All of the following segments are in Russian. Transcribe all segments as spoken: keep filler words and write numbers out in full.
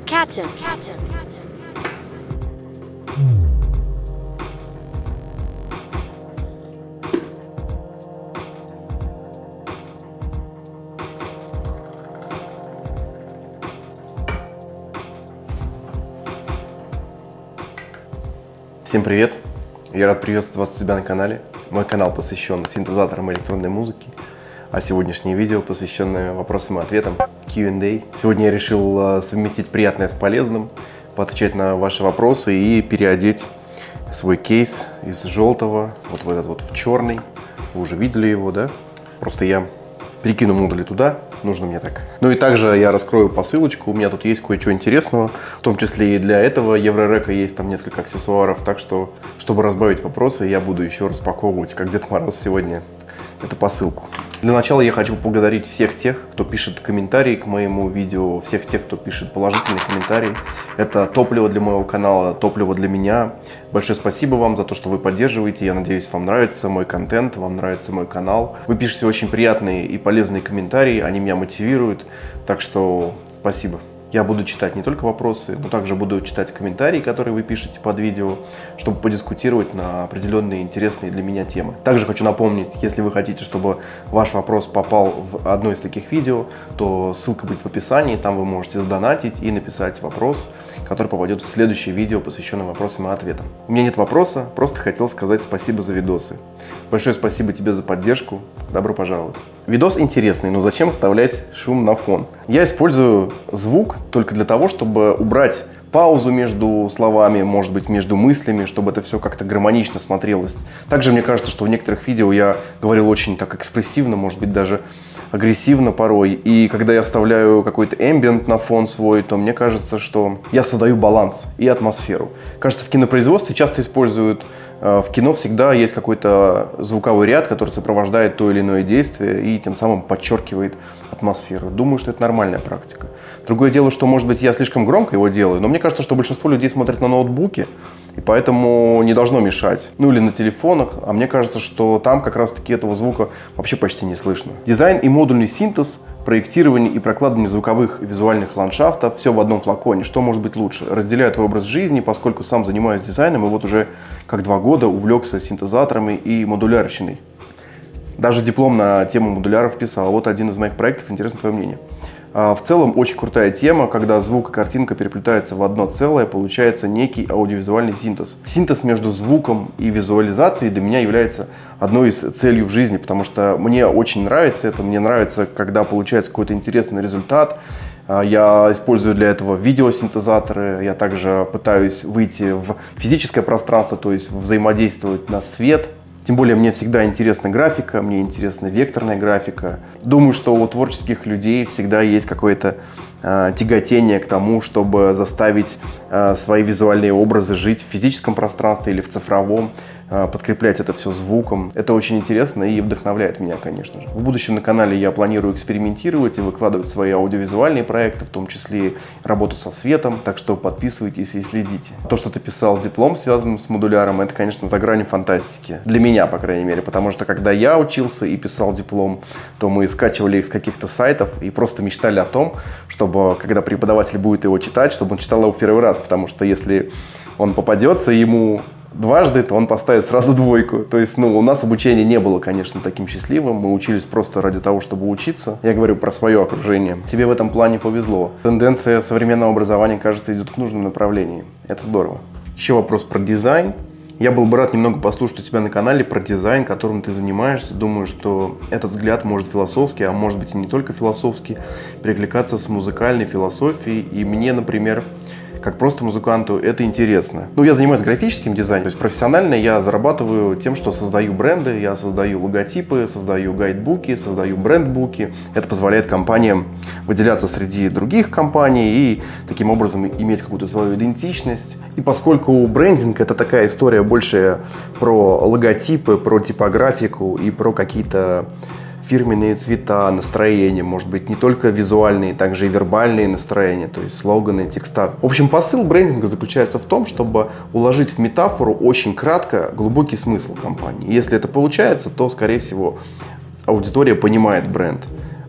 Katten. Katten. Всем привет! Я рад приветствовать вас у себя на канале. Мой канал посвящен синтезаторам и электронной музыке, а сегодняшнее видео посвященное вопросам и ответам кью энд эй. Сегодня я решил совместить приятное с полезным, поотвечать на ваши вопросы и переодеть свой кейс из желтого вот в этот вот в черный. Вы уже видели его, да? Просто я перекину модули туда. Нужно мне так. Ну и также я раскрою посылочку. У меня тут есть кое-что интересного. В том числе и для этого Еврорека есть там несколько аксессуаров. Так что, чтобы разбавить вопросы, я буду еще распаковывать, как Дед Мороз сегодня, эту посылку. Для начала я хочу поблагодарить всех тех, кто пишет комментарии к моему видео, всех тех, кто пишет положительные комментарии. Это топливо для моего канала, топливо для меня. Большое спасибо вам за то, что вы поддерживаете. Я надеюсь, вам нравится мой контент, вам нравится мой канал. Вы пишете очень приятные и полезные комментарии, они меня мотивируют. Так что спасибо. Я буду читать не только вопросы, но также буду читать комментарии, которые вы пишете под видео, чтобы подискутировать на определенные интересные для меня темы. Также хочу напомнить, если вы хотите, чтобы ваш вопрос попал в одно из таких видео, то ссылка будет в описании, там вы можете сдонатить и написать вопрос, который попадет в следующее видео, посвященное вопросам и ответам. У меня нет вопроса, просто хотел сказать спасибо за видосы. Большое спасибо тебе за поддержку, добро пожаловать. Видос интересный, но зачем вставлять шум на фон? Я использую звук только для того, чтобы убрать паузу между словами, может быть, между мыслями, чтобы это все как-то гармонично смотрелось. Также мне кажется, что в некоторых видео я говорил очень так экспрессивно, может быть, даже агрессивно порой. И когда я вставляю какой-то эмбиент на фон свой, то мне кажется, что я создаю баланс и атмосферу. Кажется, в кинопроизводстве часто используют, в кино всегда есть какой-то звуковой ряд, который сопровождает то или иное действие и тем самым подчеркивает атмосферу. Думаю, что это нормальная практика. Другое дело, что, может быть, я слишком громко его делаю, но мне кажется, что большинство людей смотрят на ноутбуке, и поэтому не должно мешать. Ну или на телефонах, а мне кажется, что там как раз-таки этого звука вообще почти не слышно. Дизайн и модульный синтез, проектирование и прокладывание звуковых и визуальных ландшафтов – все в одном флаконе. Что может быть лучше? Разделяю твой образ жизни, поскольку сам занимаюсь дизайном и вот уже как два года увлекся синтезаторами и модулярщиной. Даже диплом на тему модуляров писал. Вот один из моих проектов, интересно твое мнение. В целом очень крутая тема, когда звук и картинка переплетаются в одно целое, получается некий аудиовизуальный синтез. Синтез между звуком и визуализацией для меня является одной из целей в жизни, потому что мне очень нравится это, мне нравится, когда получается какой-то интересный результат. Я использую для этого видеосинтезаторы, я также пытаюсь выйти в физическое пространство, то есть взаимодействовать на свет. Тем более мне всегда интересна графика, мне интересна векторная графика. Думаю, что у творческих людей всегда есть какое-то э, тяготение к тому, чтобы заставить э, свои визуальные образы жить в физическом пространстве или в цифровом, э, подкреплять это все звуком. Это очень интересно и вдохновляет меня, конечно же. В будущем на канале я планирую экспериментировать и выкладывать свои аудиовизуальные проекты, в том числе работу со светом, так что подписывайтесь и следите. То, что ты писал диплом, связанным с модуляром, это, конечно, за гранью фантастики. Для меня. По крайней мере, потому что когда я учился и писал диплом, то мы скачивали их с каких-то сайтов и просто мечтали о том, чтобы, когда преподаватель будет его читать, чтобы он читал его в первый раз, потому что если он попадется ему дважды, то он поставит сразу двойку. То есть, ну, у нас обучение не было, конечно, таким счастливым, мы учились просто ради того, чтобы учиться. Я говорю про свое окружение. Тебе в этом плане повезло. Тенденция современного образования, кажется, идет в нужном направлении. Это здорово. Еще вопрос про дизайн. Я был бы рад немного послушать у тебя на канале про дизайн, которым ты занимаешься. Думаю, что этот взгляд может философски, а может быть и не только философски, перекликаться с музыкальной философией. И мне, например, как просто музыканту, это интересно. Ну, я занимаюсь графическим дизайном, то есть профессионально я зарабатываю тем, что создаю бренды, я создаю логотипы, создаю гайдбуки, создаю брендбуки. Это позволяет компаниям выделяться среди других компаний и таким образом иметь какую-то свою идентичность. И поскольку брендинг — это такая история больше про логотипы, про типографику и про какие-то фирменные цвета, настроения, может быть, не только визуальные, также и вербальные настроения, то есть слоганы, текста. В общем, посыл брендинга заключается в том, чтобы уложить в метафору очень кратко глубокий смысл компании. Если это получается, то, скорее всего, аудитория понимает бренд.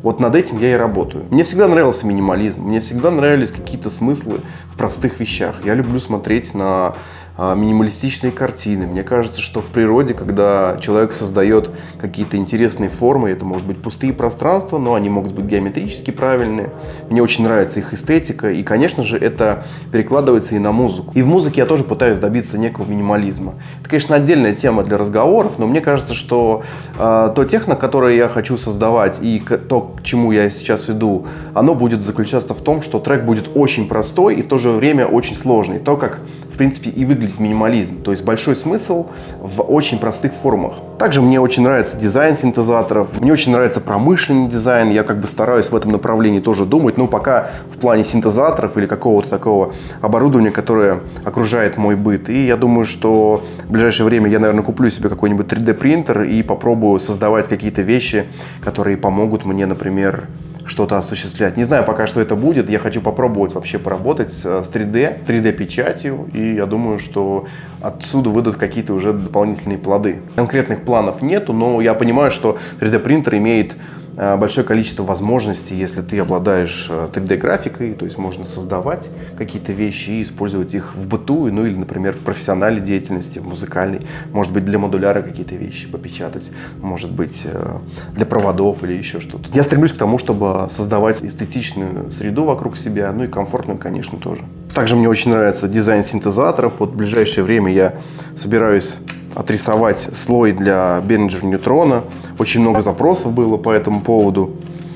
Вот над этим я и работаю. Мне всегда нравился минимализм, мне всегда нравились какие-то смыслы в простых вещах. Я люблю смотреть на минималистичные картины. Мне кажется, что в природе, когда человек создает какие-то интересные формы, это может быть пустые пространства, но они могут быть геометрически правильные. Мне очень нравится их эстетика, и, конечно же, это перекладывается и на музыку. И в музыке я тоже пытаюсь добиться некого минимализма. Это, конечно, отдельная тема для разговоров, но мне кажется, что э, то техно, которое я хочу создавать, и то, к чему я сейчас иду, оно будет заключаться в том, что трек будет очень простой и в то же время очень сложный. То, как в принципе и выглядит минимализм, то есть большой смысл в очень простых формах. Также мне очень нравится дизайн синтезаторов, мне очень нравится промышленный дизайн, я как бы стараюсь в этом направлении тоже думать, но пока в плане синтезаторов или какого-то такого оборудования, которое окружает мой быт. И я думаю, что в ближайшее время я, наверное, куплю себе какой-нибудь три дэ принтер и попробую создавать какие-то вещи, которые помогут мне, например, что-то осуществлять. Не знаю пока, что это будет. Я хочу попробовать вообще поработать с три дэ, три дэ печатью. И я думаю, что отсюда выйдут какие-то уже дополнительные плоды. Конкретных планов нету, но я понимаю, что три дэ принтер имеет большое количество возможностей, если ты обладаешь три дэ графикой, то есть можно создавать какие-то вещи и использовать их в быту, ну или, например, в профессиональной деятельности, в музыкальной, может быть, для модуляра какие-то вещи попечатать, может быть, для проводов или еще что-то. Я стремлюсь к тому, чтобы создавать эстетичную среду вокруг себя, ну и комфортную, конечно, тоже. Также мне очень нравится дизайн синтезаторов. Вот в ближайшее время я собираюсь отрисовать слой для Behringer Neutrona. Очень много запросов было по этому поводу.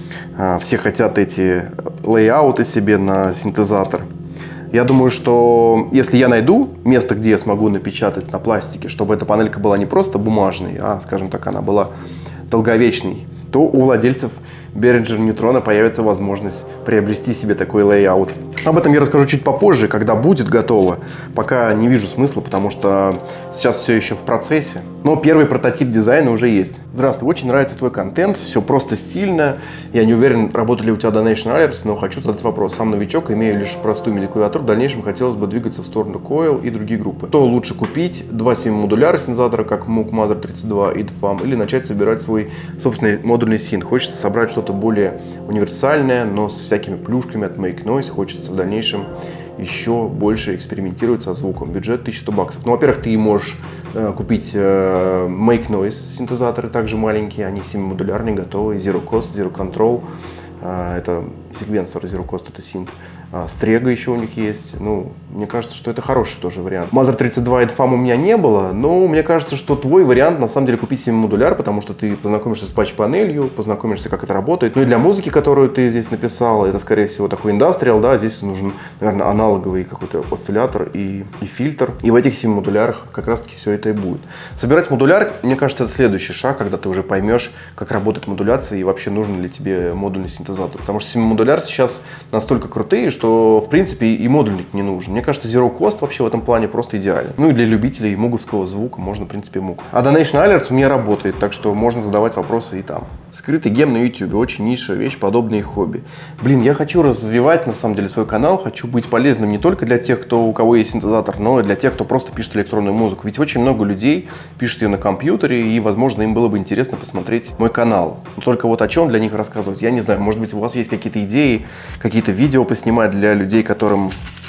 Все хотят эти лейауты себе на синтезатор. Я думаю, что если я найду место, где я смогу напечатать на пластике, чтобы эта панелька была не просто бумажной, а, скажем так, она была долговечной, то у владельцев Behringer Neutrona появится возможность приобрести себе такой лейаут. Об этом я расскажу чуть попозже, когда будет готово. Пока не вижу смысла, потому что сейчас все еще в процессе. Но первый прототип дизайна уже есть. Здравствуй, очень нравится твой контент, все просто стильно. Я не уверен, работали ли у тебя Donation Alerts, но хочу задать вопрос. Сам новичок, имею лишь простую MIDI-клавиатуру, в дальнейшем хотелось бы двигаться в сторону Coil и другие группы. То лучше купить два семь-модуляра синтезатора, как Moog Mother тридцать два и Dfam, или начать собирать свой собственный модульный синт. Хочется собрать что-то более универсальное, но с всякими плюшками от Make Noise. Хочется в дальнейшем еще больше экспериментировать со звуком. Бюджет тысяча сто баксов. Ну, во-первых, ты можешь э, купить э, Make Noise синтезаторы, также маленькие, они семь-модулярные, готовые, Zero Cost, Zero Control. Э, это секвенсор, Zero Cost это синт. Стрега еще у них есть. Ну, мне кажется, что это хороший тоже вариант. Mother тридцать два и Dfam у меня не было, но мне кажется, что твой вариант на самом деле купить семь-модуляр, потому что ты познакомишься с патч-панелью, познакомишься, как это работает. Ну и для музыки, которую ты здесь написал, это, скорее всего, такой индастриал, да, здесь нужен, наверное, аналоговый какой-то осциллятор и, и фильтр. И в этих семь-модулярах как раз-таки все это и будет. Собирать модуляр, мне кажется, это следующий шаг, когда ты уже поймешь, как работает модуляция и вообще нужен ли тебе модульный синтезатор. Потому что семь-модуляр сейчас настолько крутые, что что, в принципе, и модульник не нужен. Мне кажется, Zero Cost вообще в этом плане просто идеален. Ну и для любителей муговского звука можно, в принципе, Moog. А Donation Alerts у меня работает, так что можно задавать вопросы и там. Скрытый гем на YouTube. Очень нишевая вещь, подобные хобби. Блин, я хочу развивать, на самом деле, свой канал. Хочу быть полезным не только для тех, кто, у кого есть синтезатор, но и для тех, кто просто пишет электронную музыку. Ведь очень много людей пишут ее на компьютере, и, возможно, им было бы интересно посмотреть мой канал. Но только вот о чем для них рассказывать, я не знаю. Может быть, у вас есть какие-то идеи, какие-то видео поснимать для людей, которым,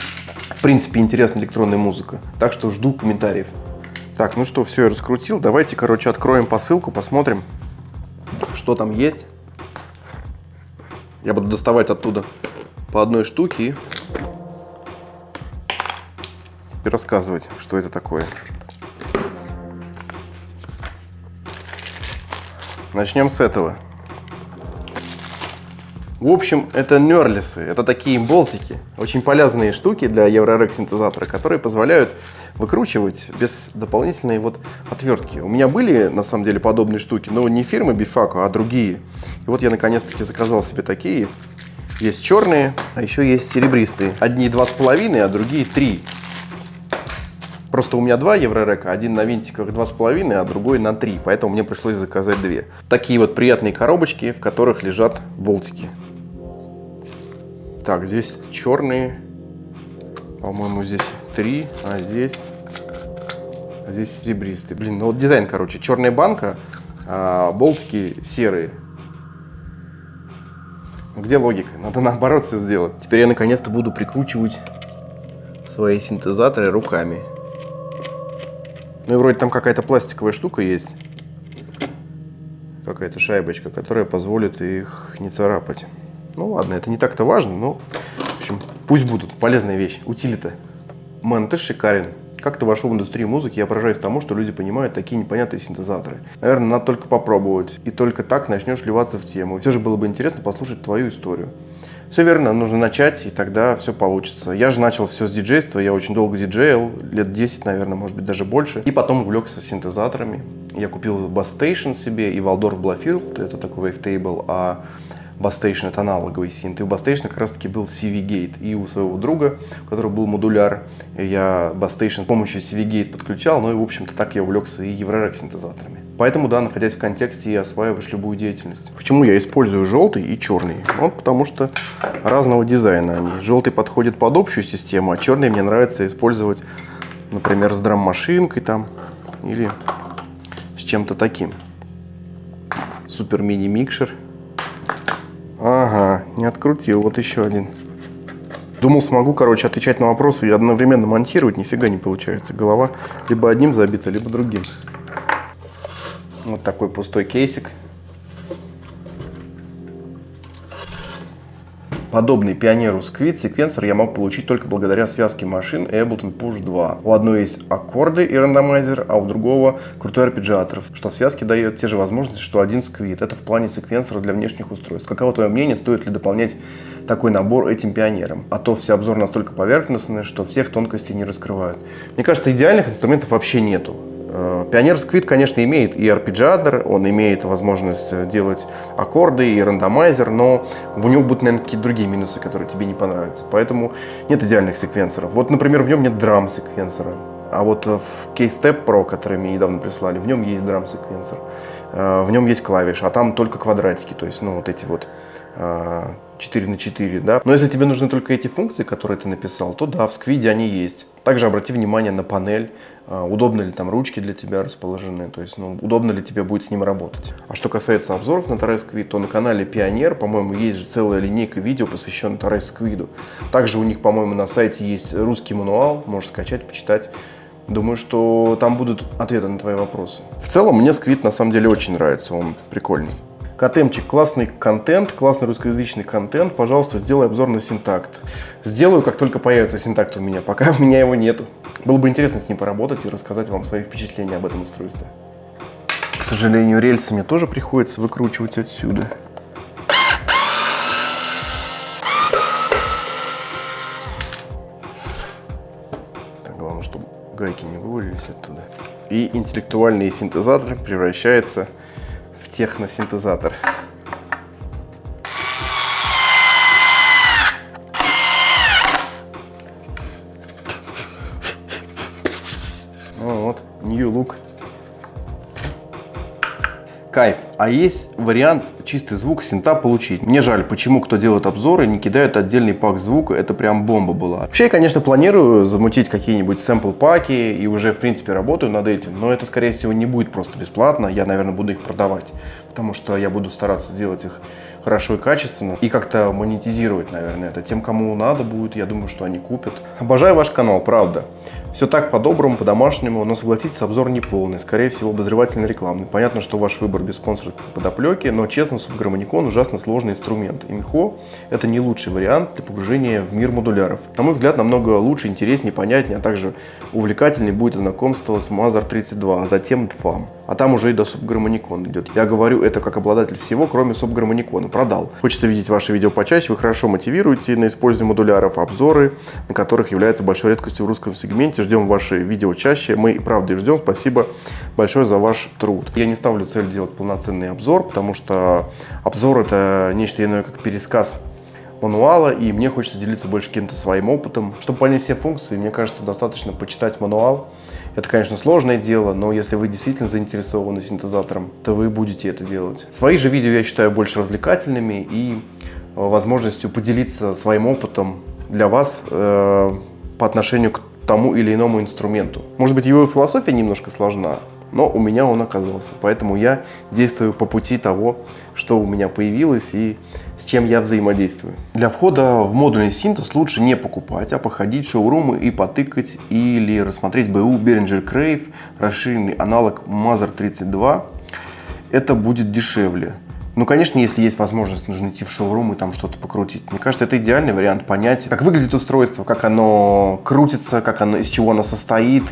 в принципе, интересна электронная музыка. Так что жду комментариев. Так, ну что, все, я раскрутил. Давайте, короче, откроем посылку, посмотрим, что там есть. Я буду доставать оттуда по одной штуке и, и рассказывать, что это такое. Начнем с этого. В общем, это нерлисы, это такие болтики, очень полезные штуки для Eurorack синтезатора, которые позволяют выкручивать без дополнительной вот отвертки. У меня были, на самом деле, подобные штуки, но не фирмы Bifaco, а другие. И вот я наконец-таки заказал себе такие. Есть черные, а еще есть серебристые. Одни два с половиной, а другие три. Просто у меня два Eurorack, один на винтиках два с половиной, а другой на три, поэтому мне пришлось заказать две. Такие вот приятные коробочки, в которых лежат болтики. Так, здесь черные, по-моему, здесь три, а здесь, а здесь серебристые. Блин, ну вот дизайн, короче, черная банка, а болтики серые. Где логика? Надо наоборот все сделать. Теперь я наконец-то буду прикручивать свои синтезаторы руками. Ну и вроде там какая-то пластиковая штука есть. Какая-то шайбочка, которая позволит их не царапать. Ну ладно, это не так-то важно, но в общем, пусть будут. Полезная вещь. Утилита. Мэн, ты шикарен. Как ты вошел в индустрию музыки, я поражаюсь тому, что люди понимают такие непонятные синтезаторы. Наверное, надо только попробовать. И только так начнешь вливаться в тему. И все же было бы интересно послушать твою историю. Все верно, нужно начать, и тогда все получится. Я же начал все с диджейства, я очень долго диджейл, лет десять, наверное, может быть, даже больше. И потом увлекся синтезаторами. Я купил Bass Station себе и Waldorf Bluffield, это такой wavetable, а Bass Station — это аналоговый синт. И у Bass Station как раз-таки был си ви Gate. И у своего друга, у которого был модуляр, я Bass Station с помощью си ви Gate подключал. Ну и, в общем-то, так я увлекся и Eurorack синтезаторами. Поэтому, да, находясь в контексте, осваиваешь любую деятельность. Почему я использую желтый и черный? Вот потому что разного дизайна они. Желтый подходит под общую систему, а черный мне нравится использовать, например, с драм-машинкой там или с чем-то таким. Супер мини-микшер. Ага, не открутил. Вот еще один. Думал, смогу, короче, отвечать на вопросы и одновременно монтировать. Нифига не получается. Голова либо одним забита, либо другим. Вот такой пустой кейсик. Подобный Pioneer Squid секвенсор я мог получить только благодаря связке машин Ableton Push два. У одной есть аккорды и рандомайзер, а у другого крутой арпеджиатор, что в связке дает те же возможности, что один Squid. Это в плане секвенсора для внешних устройств. Каково твое мнение, стоит ли дополнять такой набор этим пионером? А то все обзоры настолько поверхностные, что всех тонкостей не раскрывают. Мне кажется, идеальных инструментов вообще нету. Pioneer Squid, конечно, имеет и арпеджиатор, он имеет возможность делать аккорды и рандомайзер, но в него будут, наверное, какие-то другие минусы, которые тебе не понравятся. Поэтому нет идеальных секвенсоров. Вот, например, в нем нет драм-секвенсора. А вот в Keystep Pro, который мне недавно прислали, в нем есть драм-секвенсор. В нем есть клавиши, а там только квадратики, то есть, ну, вот эти вот четыре на четыре, да. Но если тебе нужны только эти функции, которые ты написал, то да, в Squid они есть. Также обрати внимание на панель, удобно ли там ручки для тебя расположены, то есть, ну, удобно ли тебе будет с ним работать. А что касается обзоров на Taray Squid, то на канале Pioneer, по-моему, есть же целая линейка видео, посвященная Taray Squid. Также у них, по-моему, на сайте есть русский мануал, можешь скачать, почитать. Думаю, что там будут ответы на твои вопросы. В целом, мне Squid на самом деле очень нравится, он прикольный. Котемчик, классный контент, классный русскоязычный контент. Пожалуйста, сделай обзор на Syntakt. Сделаю, как только появится Syntakt у меня. Пока у меня его нету. Было бы интересно с ним поработать и рассказать вам свои впечатления об этом устройстве. К сожалению, рельсы мне тоже приходится выкручивать отсюда. Так, главное, чтобы гайки не вывалились оттуда. И интеллектуальный синтезатор превращается в техносинтезатор. Вот, new look. Кайф. А есть вариант чистый звук синта получить. Мне жаль, почему кто делает обзоры, не кидают отдельный пак звука. Это прям бомба была. Вообще я, конечно, планирую замутить какие-нибудь сэмпл-паки и уже, в принципе, работаю над этим. Но это, скорее всего, не будет просто бесплатно. Я, наверное, буду их продавать. Потому что я буду стараться сделать их хорошо и качественно. И как-то монетизировать, наверное, это тем, кому надо будет. Я думаю, что они купят. Обожаю ваш канал, правда. Все так по-доброму, по-домашнему, но, согласитесь, обзор не полный, скорее всего, обозревательно-рекламный. Понятно, что ваш выбор без спонсорской подоплеки, но, честно, субгармоникон ужасно сложный инструмент. И Михо — это не лучший вариант для погружения в мир модуляров. На мой взгляд, намного лучше, интереснее, понятнее, а также увлекательнее будет знакомство с Мазар тридцать два, а затем Дфам. А там уже и до субгармоникона идет. Я говорю это как обладатель всего, кроме субгармоникона. Продал. Хочется видеть ваши видео почаще, вы хорошо мотивируете на использование модуляров, обзоры, на которых является большой редкостью в русском сегменте. Ждем ваши видео чаще. Мы и правда их ждем. Спасибо большое за ваш труд. Я не ставлю цель делать полноценный обзор, потому что обзор — это нечто иное, как пересказ мануала, и мне хочется делиться больше каким-то своим опытом. Чтобы понять все функции, мне кажется, достаточно почитать мануал. Это, конечно, сложное дело, но если вы действительно заинтересованы синтезатором, то вы будете это делать. Свои же видео я считаю больше развлекательными и возможностью поделиться своим опытом для вас э, по отношению к тому или иному инструменту. Может быть, его философия немножко сложна, но у меня он оказался. Поэтому я действую по пути того, что у меня появилось и с чем я взаимодействую. Для входа в модульный синтез лучше не покупать, а походить в шоурумы и потыкать или рассмотреть бэ у Behringer Crave, расширенный аналог Mother тридцать два. Это будет дешевле. Ну, конечно, если есть возможность, нужно идти в шоурум и там что-то покрутить. Мне кажется, это идеальный вариант понять, как выглядит устройство, как оно крутится, как оно, из чего оно состоит.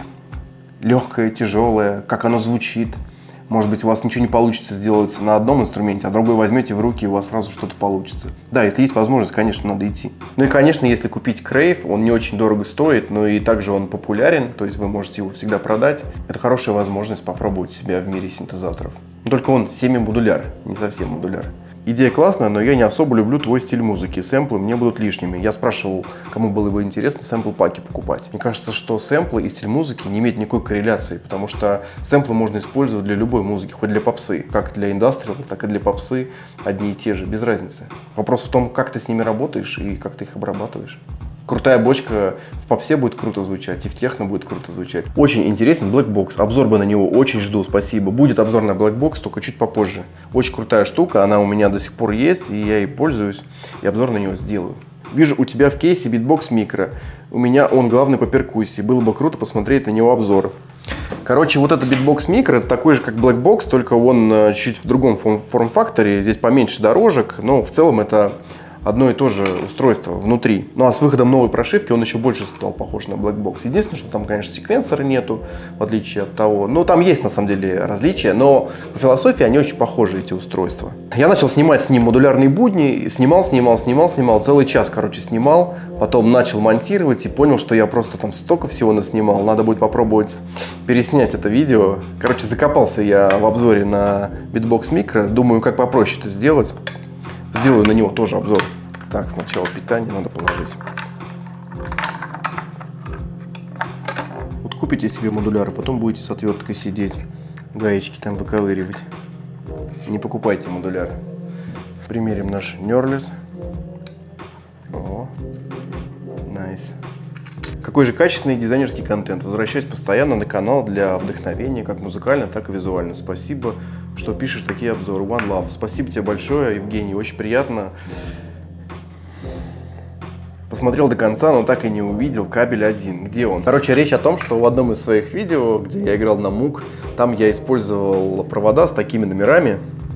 Легкое, тяжелое, как оно звучит. Может быть, у вас ничего не получится сделать на одном инструменте, а другой возьмете в руки, и у вас сразу что-то получится. Да, если есть возможность, конечно, надо идти. Ну и, конечно, если купить Crave, он не очень дорого стоит, но и также он популярен, то есть вы можете его всегда продать. Это хорошая возможность попробовать себя в мире синтезаторов. Только он семи-модуляр, не совсем модуляр. Идея классная, но я не особо люблю твой стиль музыки. Сэмплы мне будут лишними. Я спрашивал, кому было бы интересно сэмпл-паки покупать. Мне кажется, что сэмплы и стиль музыки не имеют никакой корреляции, потому что сэмплы можно использовать для любой музыки, хоть для попсы. Как для индастриала, так и для попсы одни и те же, без разницы. Вопрос в том, как ты с ними работаешь и как ты их обрабатываешь. Крутая бочка в попсе будет круто звучать, и в техно будет круто звучать. Очень интересен Black Box. Обзор бы на него очень жду, спасибо. Будет обзор на Black Box, только чуть попозже. Очень крутая штука, она у меня до сих пор есть, и я ей пользуюсь, и обзор на него сделаю. Вижу у тебя в кейсе Beatbox Micro. У меня он главный по перкуссии. Было бы круто посмотреть на него обзор. Короче, вот этот Beatbox Micro, это такой же, как Black Box, только он чуть в другом форм-факторе. Здесь поменьше дорожек, но в целом это одно и то же устройство внутри. Ну а с выходом новой прошивки он еще больше стал похож на Black Box. Единственное, что там, конечно, секвенсора нету, в отличие от того. Ну, там есть, на самом деле, различия, но по философии они очень похожи, эти устройства. Я начал снимать с ним модулярные будни, снимал, снимал, снимал, снимал, целый час, короче, снимал. Потом начал монтировать и понял, что я просто там столько всего наснимал. Надо будет попробовать переснять это видео. Короче, закопался я в обзоре на Beatbox Micro. Думаю, как попроще это сделать. Сделаю на него тоже обзор. Так, сначала питание надо положить. Вот купите себе модуляр, потом будете с отверткой сидеть, гаечки там выковыривать. Не покупайте модуляр. Примерим наш Nerless. О, найс. Какой же качественный дизайнерский контент. Возвращаюсь постоянно на канал для вдохновения, как музыкально, так и визуально. Спасибо, что пишешь такие обзоры. One Love. Спасибо тебе большое, Евгений. Очень приятно. Посмотрел до конца, но так и не увидел кабель один. Где он? Короче, речь о том, что в одном из своих видео, где я играл на мук, там я использовал провода с такими номерами.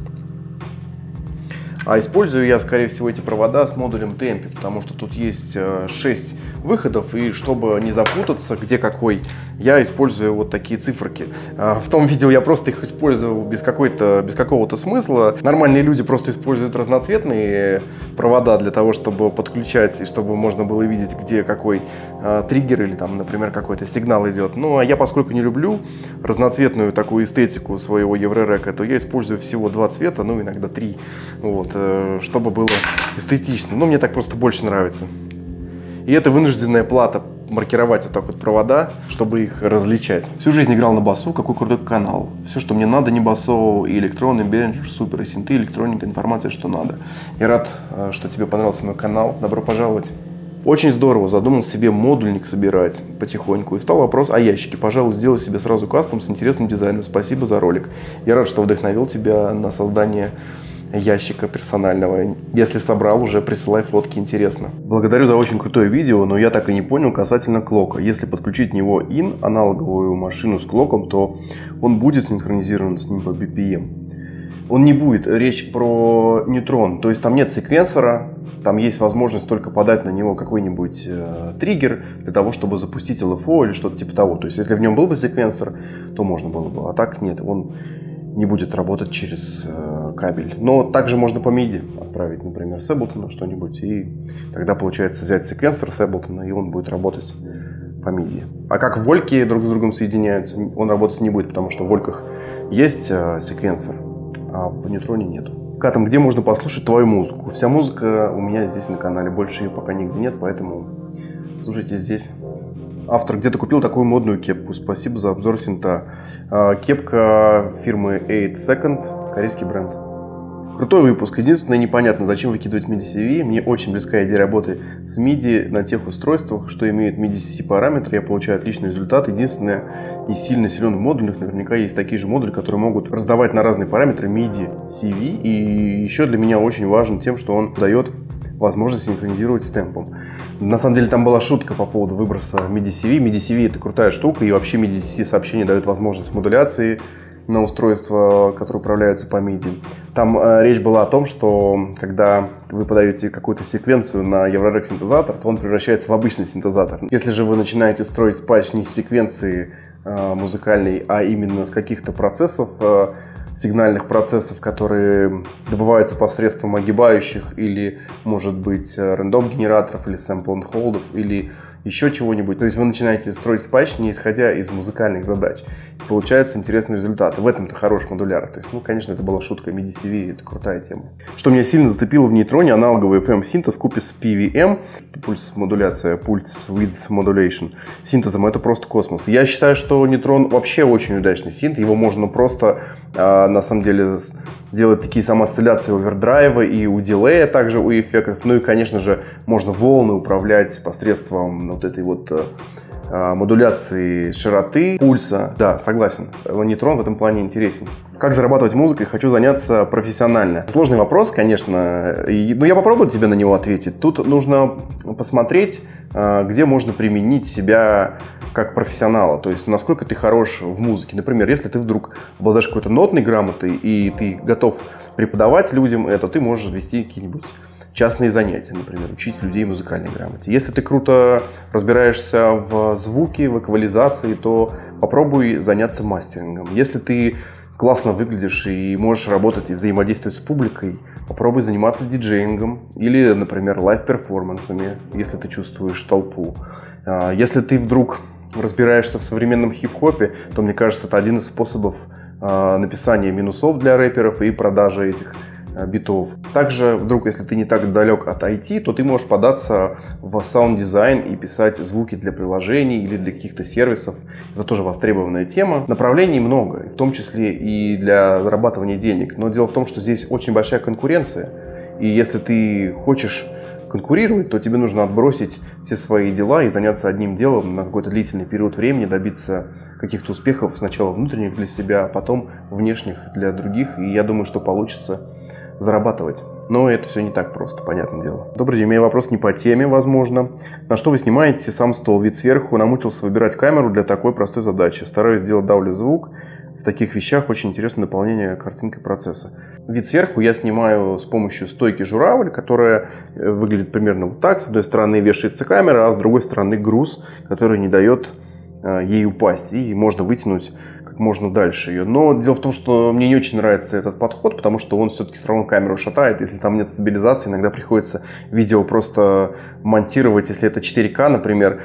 А использую я, скорее всего, эти провода с модулем Tempi, потому что тут есть шесть выходов, и чтобы не запутаться, где какой, я использую вот такие циферки. В том видео я просто их использовал без какой-то, без какого-то смысла. Нормальные люди просто используют разноцветные провода для того, чтобы подключать, и чтобы можно было видеть, где какой а, триггер или, там, например, какой-то сигнал идет. Ну, а я, поскольку не люблю разноцветную такую эстетику своего Еврорека, то я использую всего два цвета, ну, иногда три, вот, э, чтобы было эстетично. Ну, мне так просто больше нравится. И это вынужденная плата маркировать вот так вот провода, чтобы их различать. Всю жизнь играл на басу, какой крутой канал. Все, что мне надо, не басового, и электроны, Behringer, супер, и синты, электроника, информация, что надо. Я рад, что тебе понравился мой канал. Добро пожаловать. Очень здорово, задумал себе модульник собирать потихоньку. И встал вопрос о ящике. Пожалуй, сделай себе сразу кастом с интересным дизайном. Спасибо за ролик. Я рад, что вдохновил тебя на создание ящика персонального. Если собрал, уже присылай фотки, интересно. Благодарю за очень крутое видео, но я так и не понял касательно клока. Если подключить в него ин, аналоговую машину с клоком, то он будет синхронизирован с ним по би пи эм. Он не будет. Речь про нейтрон. То есть там нет секвенсора, там есть возможность только подать на него какой-нибудь э, триггер для того, чтобы запустить эл эф о или что-то типа того. То есть если в нем был бы секвенсор, то можно было бы. А так нет, он не будет работать через э, кабель. Но также можно по миди отправить, например, с Ableton что-нибудь, и тогда получается взять секвенсор с Ableton, и он будет работать по миди. А как вольки друг с другом соединяются, он работать не будет, потому что в вольках есть э, секвенсор, а в нейтроне нету. Катом, где можно послушать твою музыку? Вся музыка у меня здесь на канале, больше ее пока нигде нет, поэтому слушайте здесь. Автор где-то купил такую модную кепку. Спасибо за обзор синта. Кепка фирмы eight second, корейский бренд. Крутой выпуск. Единственное, непонятно, зачем выкидывать MIDI-си ви. Мне очень близка идея работы с MIDI на тех устройствах, что имеют MIDI-си параметры. Я получаю отличный результат. Единственное, не сильно силен в модулях. Наверняка есть такие же модули, которые могут раздавать на разные параметры MIDI-си ви. И еще для меня очень важен тем, что он дает возможность синхронизировать с темпом. На самом деле там была шутка по поводу выброса MIDI-си ви. MIDI-си ви — это крутая штука, и вообще MIDI-си сообщение дает возможность модуляции на устройства, которые управляются по MIDI. Там э, речь была о том, что когда вы подаете какую-то секвенцию на Eurorack синтезатор, то он превращается в обычный синтезатор. Если же вы начинаете строить патч не с секвенции э, музыкальной, а именно с каких-то процессов, э, сигнальных процессов, которые добываются посредством огибающих или, может быть, рандом-генераторов или sample-and-hold'ов или еще чего-нибудь. То есть вы начинаете строить патч, не исходя из музыкальных задач. И получаются интересные результаты. В этом-то хорош модуляр. То есть, ну, конечно, это была шутка. MIDI-си ви — это крутая тема. Что меня сильно зацепило в нейтроне — аналоговый эф эм-синтез вкупе с пи ви эм, пульс-модуляция, pulse-width modulation, синтезом. Это просто космос. Я считаю, что нейтрон вообще очень удачный синт. Его можно просто, а, на самом деле, делать такие самоосцилляции у овердрайва и у дилея, также у эффектов. Ну и, конечно же, можно волны управлять посредством вот этой вот а, модуляции широты, пульса. Да, согласен. Нейтрон в этом плане интересен. Как зарабатывать музыкой? Хочу заняться профессионально. Сложный вопрос, конечно, и, но я попробую тебе на него ответить. Тут нужно посмотреть, где можно применить себя как профессионала, то есть насколько ты хорош в музыке. Например, если ты вдруг обладаешь какой-то нотной грамотой и ты готов преподавать людям это, ты можешь вести какие-нибудь частные занятия, например, учить людей музыкальной грамоте. Если ты круто разбираешься в звуке, в эквализации, то попробуй заняться мастерингом. Если ты классно выглядишь и можешь работать и взаимодействовать с публикой, попробуй заниматься диджеингом или, например, лайв-перформансами, если ты чувствуешь толпу. Если ты вдруг разбираешься в современном хип-хопе, то, мне кажется, это один из способов написания минусов для рэперов и продажи этих битов. Также, вдруг, если ты не так далек от ай ти, то ты можешь податься в саунд-дизайн и писать звуки для приложений или для каких-то сервисов. Это тоже востребованная тема. Направлений много, в том числе и для зарабатывания денег. Но дело в том, что здесь очень большая конкуренция. И если ты хочешь конкурировать, то тебе нужно отбросить все свои дела и заняться одним делом на какой-то длительный период времени, добиться каких-то успехов сначала внутренних для себя, а потом внешних для других. И я думаю, что получится зарабатывать. Но это все не так просто, понятное дело. Добрый день, у меня вопрос не по теме, возможно. На что вы снимаете сам стол? Вид сверху. Намучился выбирать камеру для такой простой задачи. Стараюсь сделать даули звук. В таких вещах очень интересное дополнение картинкой процесса. Вид сверху я снимаю с помощью стойки журавль, которая выглядит примерно вот так. С одной стороны вешается камера, а с другой стороны груз, который не дает ей упасть. И можно вытянуть как можно дальше ее. Но дело в том, что мне не очень нравится этот подход, потому что он все-таки все равно камеру шатает. Если там нет стабилизации, иногда приходится видео просто монтировать, если это четыре ка, например.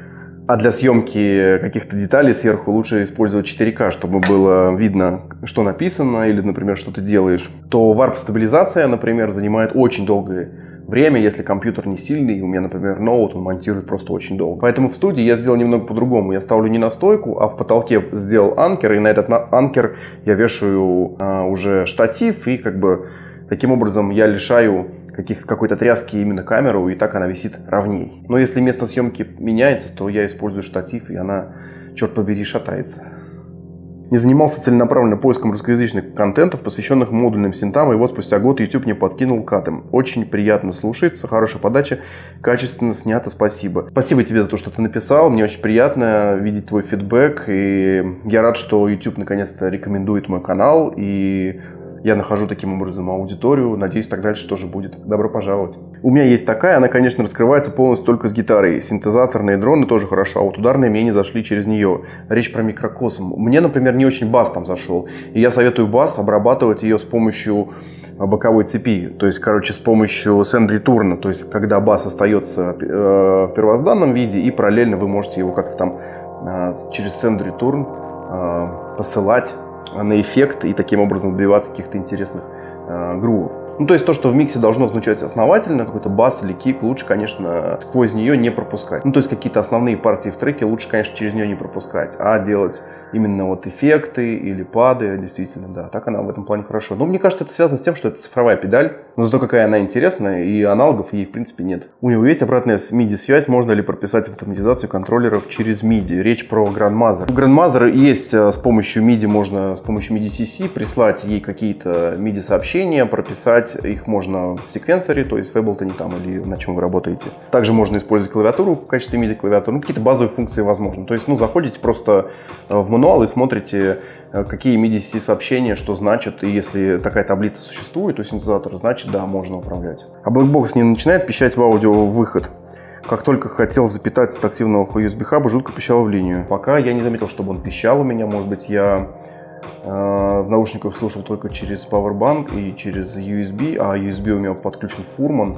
А для съемки каких-то деталей сверху лучше использовать четыре ка, чтобы было видно, что написано или, например, что ты делаешь. То варп-стабилизация, например, занимает очень долгое время, если компьютер не сильный. У меня, например, ноут, он монтирует просто очень долго. Поэтому в студии я сделал немного по-другому. Я ставлю не на стойку, а в потолке сделал анкер. И на этот анкер я вешаю а, уже штатив. И как бы таким образом я лишаю какой-то тряски именно камеру, и так она висит ровней. Но если место съемки меняется, то я использую штатив, и она, черт побери, шатается. Не занимался целенаправленно поиском русскоязычных контентов, посвященных модульным синтам, и вот спустя год YouTube мне подкинул катем. Очень приятно слушается, хорошая подача, качественно снято, спасибо. Спасибо тебе за то, что ты написал, мне очень приятно видеть твой фидбэк, и я рад, что YouTube наконец-то рекомендует мой канал, и я нахожу таким образом аудиторию. Надеюсь, так дальше тоже будет. Добро пожаловать. У меня есть такая, она, конечно, раскрывается полностью только с гитарой. Синтезаторные дроны тоже хорошо, а вот ударные мне не зашли через нее. Речь про микрокосм. Мне, например, не очень бас там зашел. И я советую бас обрабатывать ее с помощью боковой цепи. То есть, короче, с помощью сend-return. То есть, когда бас остается в первозданном виде, и параллельно вы можете его как-то там через send-return посылать на эффект и таким образом добиваться каких-то интересных э, грувов. Ну, то есть то, что в миксе должно звучать основательно, какой-то бас или кик, лучше, конечно, сквозь нее не пропускать. Ну, то есть какие-то основные партии в треке лучше, конечно, через нее не пропускать, а делать именно вот эффекты или пады, действительно, да, так она в этом плане хорошо. Но мне кажется, это связано с тем, что это цифровая педаль, но зато какая она интересная, и аналогов ей, в принципе, нет. У него есть обратная миди-связь, можно ли прописать автоматизацию контроллеров через миди. Речь про Grandmother. У Grandmother есть с помощью миди, можно с помощью миди си си прислать ей какие-то миди-сообщения, прописать их можно в секвенсоре, то есть в Ableton там или на чем вы работаете. Также можно использовать клавиатуру в качестве миди-клавиатуры, ну, какие-то базовые функции возможны. То есть, ну, заходите просто в мануал и смотрите, какие миди си си сообщения, что значит, и если такая таблица существует у синтезатора, значит, да, можно управлять. А Blackbox не начинает пищать в аудио-выход. Как только хотел запитать от активного ю эс би-хаба, жутко пищал в линию. Пока я не заметил, чтобы он пищал у меня, может быть, я в наушниках слушал только через Powerbank и через ю эс би, а ю эс би у меня подключен Furman.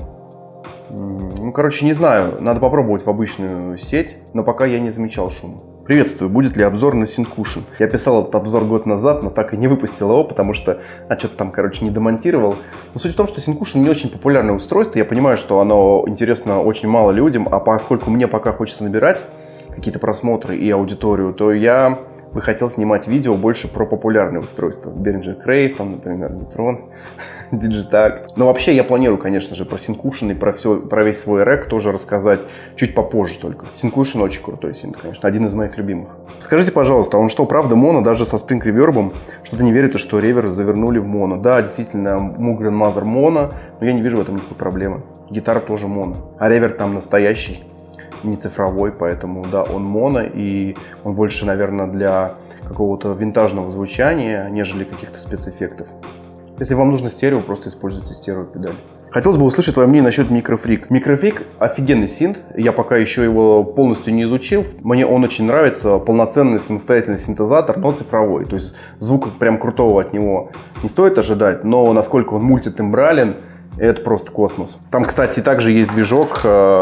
Ну, короче, не знаю, надо попробовать в обычную сеть, но пока я не замечал шума. Приветствую, будет ли обзор на Syncushion? Я писал этот обзор год назад, но так и не выпустил его, потому что, а что-то там, короче, не демонтировал. Но суть в том, что Syncushion не очень популярное устройство, я понимаю, что оно интересно очень мало людям, а поскольку мне пока хочется набирать какие-то просмотры и аудиторию, то я бы хотел снимать видео больше про популярные устройства. Behringer Crave, там, например, Neutron, Digital. Но вообще я планирую, конечно же, про Syncushion и про, все, про весь свой рэк тоже рассказать чуть попозже только. Syncushion очень крутой синт, конечно, один из моих любимых. Скажите, пожалуйста, а он что, правда моно, даже со Spring Reverb? Что-то не верится, что реверы завернули в моно. Да, действительно, Moog Grandmother моно, но я не вижу в этом никакой проблемы. Гитара тоже моно, а ревер там настоящий. Не цифровой, поэтому, да, он моно, и он больше, наверное, для какого-то винтажного звучания, нежели каких-то спецэффектов. Если вам нужно стерео, просто используйте стереопедаль. Хотелось бы услышать твое мнение насчет Microfreak. Microfreak офигенный синт, я пока еще его полностью не изучил. Мне он очень нравится, полноценный самостоятельный синтезатор, но цифровой. То есть звука прям крутого от него не стоит ожидать, но насколько он мультитембрален, это просто космос. Там, кстати, также есть движок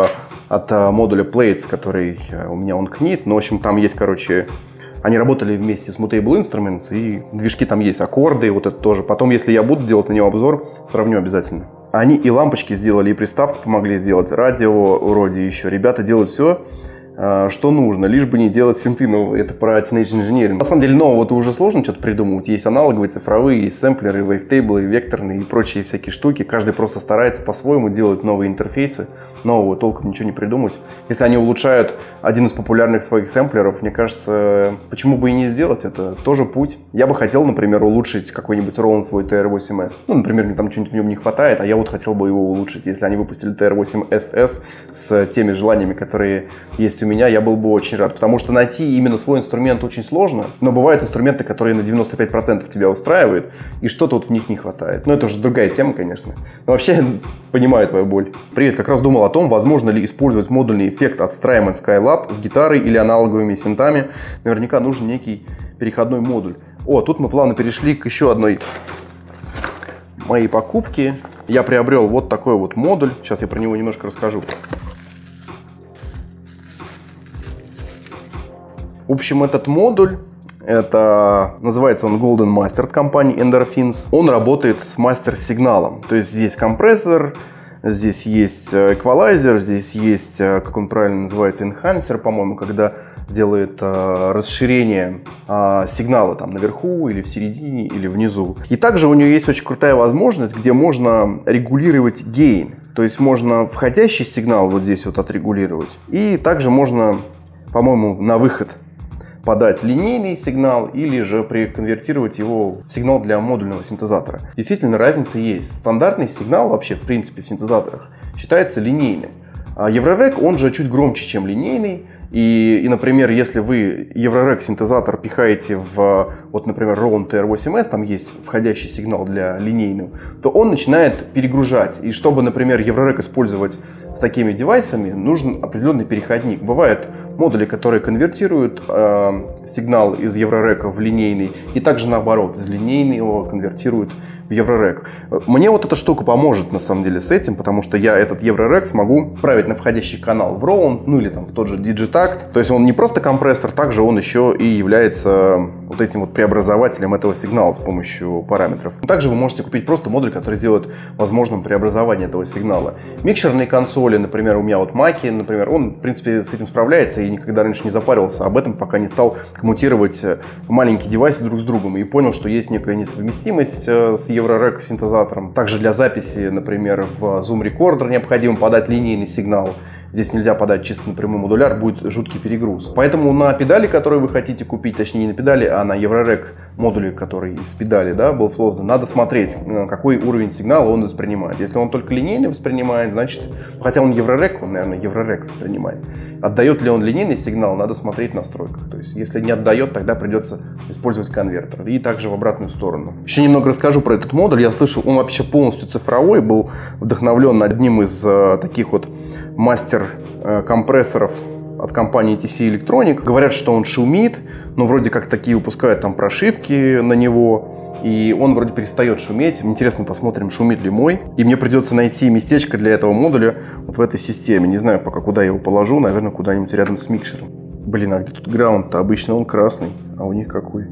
от модуля Plates, который у меня он книт. Но, в общем, там есть, короче, они работали вместе с Mutable Instruments, и движки там есть, аккорды, вот это тоже. Потом, если я буду делать на него обзор, сравню обязательно. Они и лампочки сделали, и приставку помогли сделать, радио вроде еще. Ребята делают все, что нужно, лишь бы не делать синты, но это про Teenage Engineering. На самом деле нового-то уже сложно что-то придумывать. Есть аналоговые, цифровые, есть сэмплеры, вейвтейблы, векторные и прочие всякие штуки. Каждый просто старается по-своему делать новые интерфейсы. Нового толком ничего не придумать. Если они улучшают один из популярных своих сэмплеров, мне кажется, почему бы и не сделать это? Тоже путь. Я бы хотел, например, улучшить какой-нибудь Roland свой ти ар восемь эс. Ну, например, мне там что-нибудь в нем не хватает, а я вот хотел бы его улучшить. Если они выпустили ти ар восемь эс эс с теми желаниями, которые есть у меня, я был бы очень рад. Потому что найти именно свой инструмент очень сложно, но бывают инструменты, которые на девяносто пять процентов тебя устраивают, и что-то вот в них не хватает. Но это уже другая тема, конечно. Но вообще, понимаю твою боль. Привет, как раз думал о том, возможно ли использовать модульный эффект от Strymon Skylab с гитарой или аналоговыми синтами. Наверняка нужен некий переходной модуль. О, тут мы плавно перешли к еще одной моей покупке. Я приобрел вот такой вот модуль. Сейчас я про него немножко расскажу. В общем, этот модуль, это называется он Golden Master от компании Endorphins. Он работает с мастер-сигналом. То есть здесь компрессор, здесь есть эквалайзер, здесь есть, как он правильно называется, enhancer, по-моему, когда делает э, расширение э, сигнала там наверху или в середине или внизу. И также у нее есть очень крутая возможность, где можно регулировать гейн. То есть можно входящий сигнал вот здесь вот отрегулировать. И также можно, по-моему, на выход подать линейный сигнал или же приконвертировать его в сигнал для модульного синтезатора. Действительно, разница есть. Стандартный сигнал вообще, в принципе, в синтезаторах считается линейным. А Eurorack, он же чуть громче, чем линейный. И, и, например, если вы Eurorack синтезатор пихаете в, вот, например, Roland ти ар восемь эс, там есть входящий сигнал для линейного, то он начинает перегружать. И чтобы, например, Eurorack использовать с такими девайсами, нужен определенный переходник. Бывают модули, которые конвертируют э, сигнал из Eurorack в линейный, и также наоборот, из линейного конвертируют в Еврорек. Мне вот эта штука поможет на самом деле с этим, потому что я этот Еврорек смогу править на входящий канал в Roland, ну или там в тот же Digitact. То есть он не просто компрессор, также он еще и является вот этим вот преобразователем этого сигнала с помощью параметров. Также вы можете купить просто модуль, который делает возможным преобразование этого сигнала. Микшерные консоли, например, у меня вот Маки, например, он в принципе с этим справляется и никогда раньше не запаривался об этом, пока не стал коммутировать маленькие девайсы друг с другом и понял, что есть некая несовместимость с Еврорек синтезатором. Также для записи, например, в Zoom Recorder необходимо подать линейный сигнал. Здесь нельзя подать чисто напрямую модуляр, будет жуткий перегруз. Поэтому на педали, которые вы хотите купить, точнее не на педали, а на Еврорек модуле, который из педали, да, был создан, надо смотреть, какой уровень сигнала он воспринимает. Если он только линейный воспринимает, значит, хотя он Еврорек, он, наверное, Еврорек воспринимает. Отдает ли он линейный сигнал, надо смотреть в настройках. То есть, если не отдает, тогда придется использовать конвертер. И также в обратную сторону. Еще немного расскажу про этот модуль. Я слышал, он вообще полностью цифровой, был вдохновлен одним из э, таких вот мастер-компрессоров от компании ти си Electronic. Говорят, что он шумит, но вроде как такие выпускают там прошивки на него, и он вроде перестает шуметь. Интересно, посмотрим, шумит ли мой. И мне придется найти местечко для этого модуля вот в этой системе. Не знаю пока, куда я его положу, наверное, куда-нибудь рядом с микшером. Блин, а где тут граунд-то? Обычно он красный, а у них какой?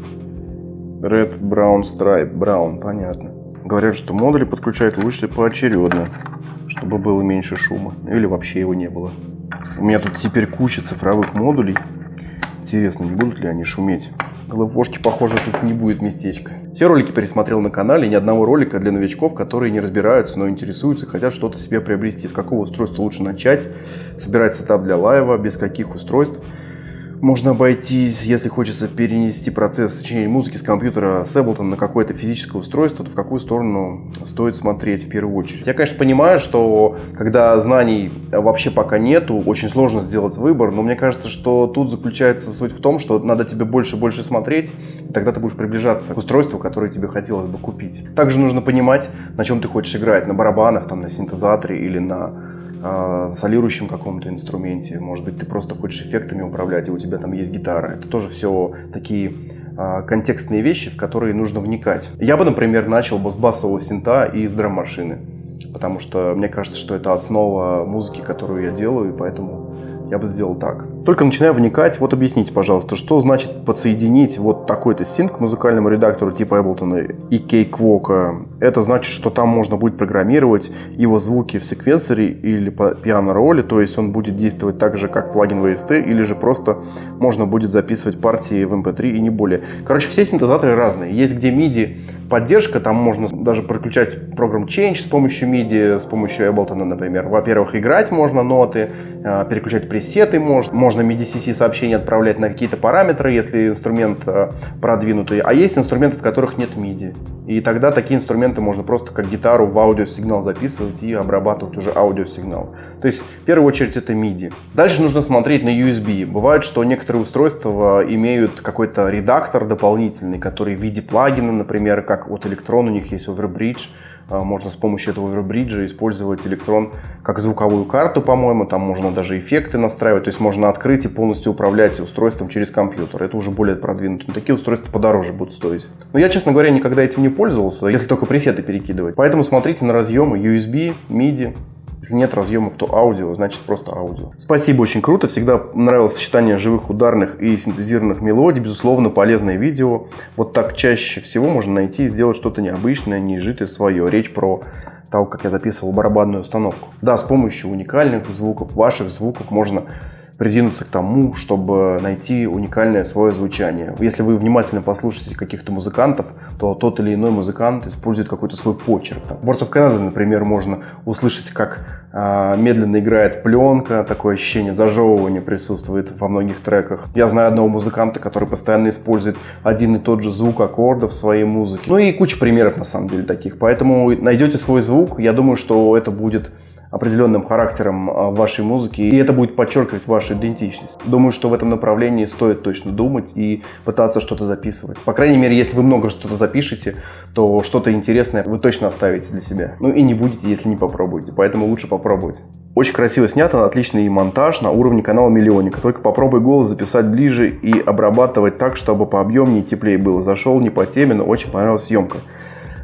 Red, Brown, Stripe, Brown, понятно. Говорят, что модули подключают лучше поочередно, чтобы было меньше шума, или вообще его не было. У меня тут теперь куча цифровых модулей. Интересно, не будут ли они шуметь? Головошки, похоже, тут не будет местечка. Все ролики пересмотрел на канале, ни одного ролика для новичков, которые не разбираются, но интересуются, хотят что-то себе приобрести. С какого устройства лучше начать, собирать сетап для лайва, без каких устройств можно обойтись, если хочется перенести процесс сочинения музыки с компьютера с Ableton на какое-то физическое устройство, то в какую сторону стоит смотреть в первую очередь. Я, конечно, понимаю, что когда знаний вообще пока нету, очень сложно сделать выбор, но мне кажется, что тут заключается суть в том, что надо тебе больше и больше смотреть, и тогда ты будешь приближаться к устройству, которое тебе хотелось бы купить. Также нужно понимать, на чем ты хочешь играть, на барабанах, там, на синтезаторе или на солирующем каком-то инструменте. Может быть, ты просто хочешь эффектами управлять, и у тебя там есть гитара. Это тоже все такие а, контекстные вещи, в которые нужно вникать. Я бы, например, начал бы с басового синта и с драм-машины, потому что мне кажется, что это основа музыки, которую я делаю, и поэтому я бы сделал так. Только начинаю вникать, вот объясните, пожалуйста, что значит подсоединить вот такой-то синт к музыкальному редактору типа Ableton и Cakewalk. Это значит, что там можно будет программировать его звуки в секвенсоре или по пиано-ролле, то есть он будет действовать так же, как плагин ви эс ти, или же просто можно будет записывать партии в эм пэ три и не более. Короче, все синтезаторы разные. Есть где миди поддержка, там можно даже переключать программ Change с помощью миди, с помощью Ableton, например. Во-первых, играть можно ноты, переключать пресеты можно, можно миди-си си сообщения отправлять на какие-то параметры, если инструмент продвинутый, а есть инструменты, в которых нет миди. И тогда такие инструменты можно просто как гитару в аудиосигнал записывать и обрабатывать уже аудиосигнал. То есть в первую очередь это миди. Дальше нужно смотреть на ю эс би. Бывает, что некоторые устройства имеют какой-то редактор дополнительный, который в виде плагина, например, как от Electron, у них есть Overbridge. Можно с помощью этого Overbridge использовать Electron как звуковую карту, по-моему. Там можно даже эффекты настраивать. То есть можно открыть и полностью управлять устройством через компьютер. Это уже более продвинуто. Но такие устройства подороже будут стоить. Но я, честно говоря, никогда этим не пользовался, если только пресеты перекидывать. Поэтому смотрите на разъемы ю эс би, миди. Если нет разъемов, то аудио, значит просто аудио. Спасибо, очень круто. Всегда нравилось сочетание живых ударных и синтезированных мелодий. Безусловно, полезное видео. Вот так чаще всего можно найти и сделать что-то необычное, неизжитое свое. Речь про то, как я записывал барабанную установку. Да, с помощью уникальных звуков, ваших звуков можно придвинуться к тому, чтобы найти уникальное свое звучание. Если вы внимательно послушаете каких-то музыкантов, то тот или иной музыкант использует какой-то свой почерк. В Words of Canada, например, можно услышать, как э, медленно играет пленка, такое ощущение зажевывания присутствует во многих треках. Я знаю одного музыканта, который постоянно использует один и тот же звук аккордов в своей музыке. Ну и куча примеров на самом деле таких. Поэтому найдете свой звук, я думаю, что это будет определенным характером вашей музыки, и это будет подчеркивать вашу идентичность. Думаю, что в этом направлении стоит точно думать и пытаться что-то записывать. По крайней мере, если вы много что-то запишете, то что-то интересное вы точно оставите для себя. Ну и не будете, если не попробуете, поэтому лучше попробовать. Очень красиво снято, отличный монтаж на уровне канала Миллионника. Только попробуй голос записать ближе и обрабатывать так, чтобы по объемнее и теплее было. Зашел не по теме, но очень понравилась съемка.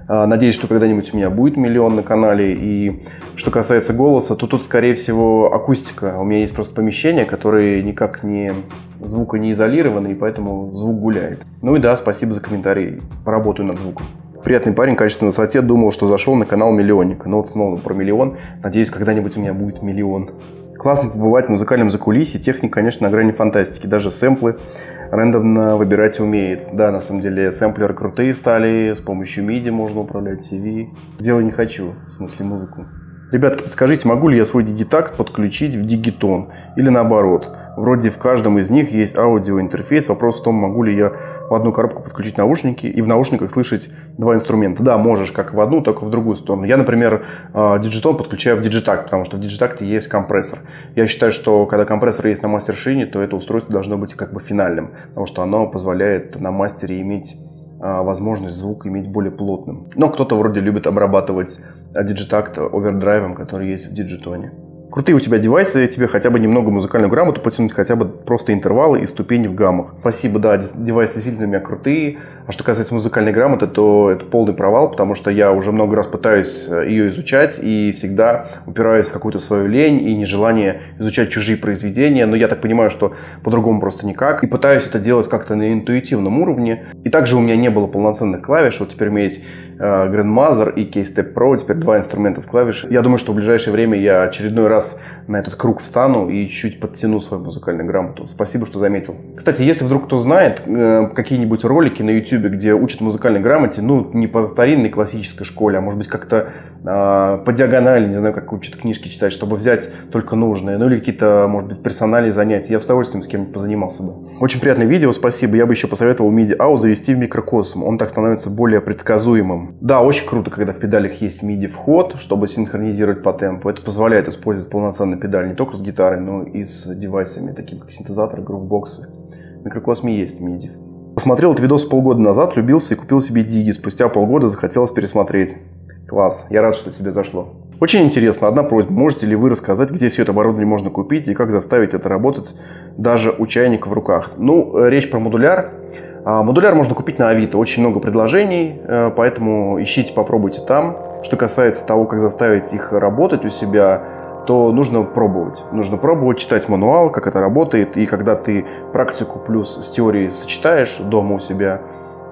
Надеюсь, что когда-нибудь у меня будет миллион на канале. И что касается голоса, то тут, скорее всего, акустика. У меня есть просто помещение, которое никак не звука не изолировано, и поэтому звук гуляет. Ну и да, спасибо за комментарий. Поработаю над звуком. Приятный парень, качественной высоте, думал, что зашел на канал миллионник. Но вот снова про миллион. Надеюсь, когда-нибудь у меня будет миллион. Классно побывать в музыкальном закулисье. Техника, конечно, на грани фантастики. Даже сэмплы рандомно выбирать умеет. Да, на самом деле, сэмплеры крутые стали. С помощью миди можно управлять си ви. Дело не хочу, в смысле музыку. Ребятки, подскажите, могу ли я свой дигитакт подключить в дигитон? Или наоборот? Вроде в каждом из них есть аудиоинтерфейс. Вопрос в том, могу ли я в одну коробку подключить наушники и в наушниках слышать два инструмента. Да, можешь как в одну, так и в другую сторону. Я, например, диджитон подключаю в диджитакт, потому что в диджитакте есть компрессор. Я считаю, что когда компрессор есть на мастер-шине, то это устройство должно быть как бы финальным, потому что оно позволяет на мастере иметь возможность звук иметь более плотным. Но кто-то вроде любит обрабатывать диджитакт овердрайвом, который есть в диджитоне. Крутые у тебя девайсы, тебе хотя бы немного музыкальную грамоту потянуть, хотя бы просто интервалы и ступени в гаммах. Спасибо, да, девайсы действительно у меня крутые. А что касается музыкальной грамоты, то это полный провал, потому что я уже много раз пытаюсь ее изучать и всегда упираюсь в какую-то свою лень и нежелание изучать чужие произведения. Но я так понимаю, что по-другому просто никак. И пытаюсь это делать как-то на интуитивном уровне. И также у меня не было полноценных клавиш. Вот теперь у меня есть э, Grandmother и Keystep Pro, теперь два инструмента с клавиш. Я думаю, что в ближайшее время я очередной раз на этот круг встану и чуть подтяну свою музыкальную грамоту. Спасибо, что заметил. Кстати, если вдруг кто знает э, какие-нибудь ролики на YouTube, где учат музыкальной грамоте, ну, не по старинной классической школе, а может быть как-то э, по диагонали, не знаю, как учат книжки читать, чтобы взять только нужное, ну или какие-то, может быть, персональные занятия. Я с удовольствием с кем-нибудь позанимался бы. Очень приятное видео, спасибо. Я бы еще посоветовал миди-ау завести в микрокосм. Он так становится более предсказуемым. Да, очень круто, когда в педалях есть миди-вход, чтобы синхронизировать по темпу. Это позволяет использовать полноценную педаль не только с гитарой, но и с девайсами, такими как синтезаторы, грувбоксы. В микрокосме есть миди. Посмотрел этот видос полгода назад, влюбился и купил себе диги. Спустя полгода захотелось пересмотреть. Класс, я рад, что тебе зашло. Очень интересно, одна просьба. Можете ли вы рассказать, где все это оборудование можно купить и как заставить это работать даже у чайника в руках? Ну, речь про модуляр. Модуляр можно купить на Авито. Очень много предложений, поэтому ищите, попробуйте там. Что касается того, как заставить их работать у себя, то нужно пробовать. Нужно пробовать, читать мануал, как это работает. И когда ты практику плюс с теорией сочетаешь дома у себя,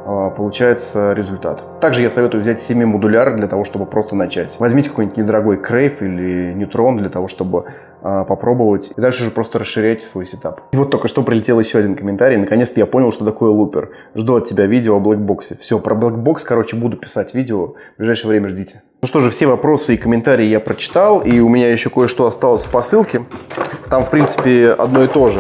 получается результат. Также я советую взять семимодуляр для того, чтобы просто начать. Возьмите какой-нибудь недорогой Crave или Neutron для того, чтобы э, попробовать. И дальше уже просто расширяйте свой сетап. И вот только что прилетел еще один комментарий. Наконец-то я понял, что такое лупер. Жду от тебя видео о блэкбоксе. Все, про блэкбокс, короче, буду писать видео. В ближайшее время ждите. Ну что же, все вопросы и комментарии я прочитал. И у меня еще кое-что осталось в посылке. Там, в принципе, одно и то же.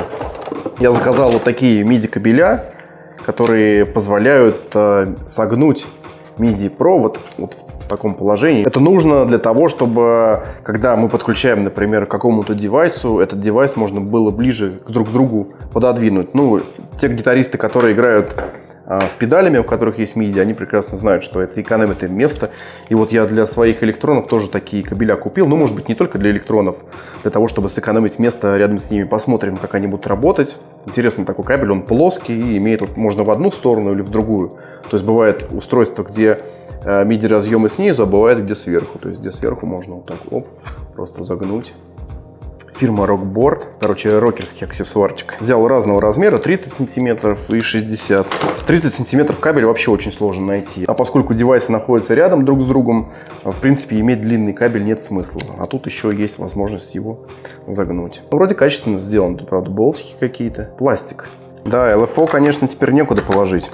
Я заказал вот такие миди-кабеля, которые позволяют э, согнуть миди-провод вот в таком положении. Это нужно для того, чтобы, когда мы подключаем, например, к какому-то девайсу, этот девайс можно было ближе друг к другу пододвинуть. Ну, те гитаристы, которые играют э, с педалями, у которых есть миди, они прекрасно знают, что это экономит им место. И вот я для своих электронов тоже такие кабеля купил. Ну, может быть, не только для электронов, для того, чтобы сэкономить место рядом с ними. Посмотрим, как они будут работать. Интересный такой кабель, он плоский и имеет, вот, можно в одну сторону или в другую. То есть бывает устройство, где э, миди-разъемы снизу, а бывает где сверху. То есть где сверху можно вот так, оп, просто загнуть. Фирма Rockboard, короче, рокерский аксессуарчик. Взял разного размера, тридцать сантиметров и шестьдесят. тридцать сантиметров кабель вообще очень сложно найти. А поскольку девайсы находятся рядом друг с другом, в принципе, иметь длинный кабель нет смысла. А тут еще есть возможность его загнуть. Ну, вроде качественно сделан. Тут, правда, болтики какие-то. Пластик. Да, эл эф о, конечно, теперь некуда положить.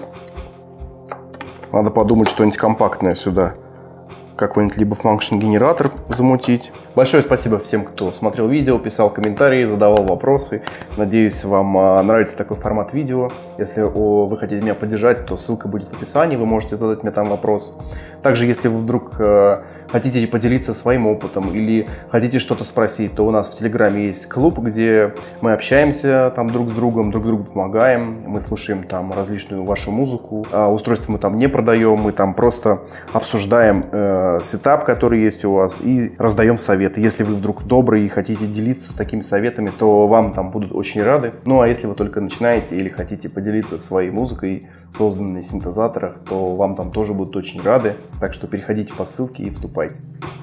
Надо подумать что-нибудь компактное сюда. Какой-нибудь либо функшн-генератор замутить. Большое спасибо всем, кто смотрел видео, писал комментарии, задавал вопросы. Надеюсь, вам нравится такой формат видео. Если вы хотите меня поддержать, то ссылка будет в описании, вы можете задать мне там вопрос. Также, если вы вдруг хотите поделиться своим опытом или хотите что-то спросить, то у нас в Телеграме есть клуб, где мы общаемся там друг с другом, друг другу помогаем, мы слушаем там различную вашу музыку. А устройство мы там не продаем, мы там просто обсуждаем э, сетап, который есть у вас, и раздаем советы. Если вы вдруг добрый и хотите делиться такими советами, то вам там будут очень рады. Ну а если вы только начинаете или хотите поделиться своей музыкой, созданной на синтезаторах, то вам там тоже будут очень рады. Так что переходите по ссылке и вступайте.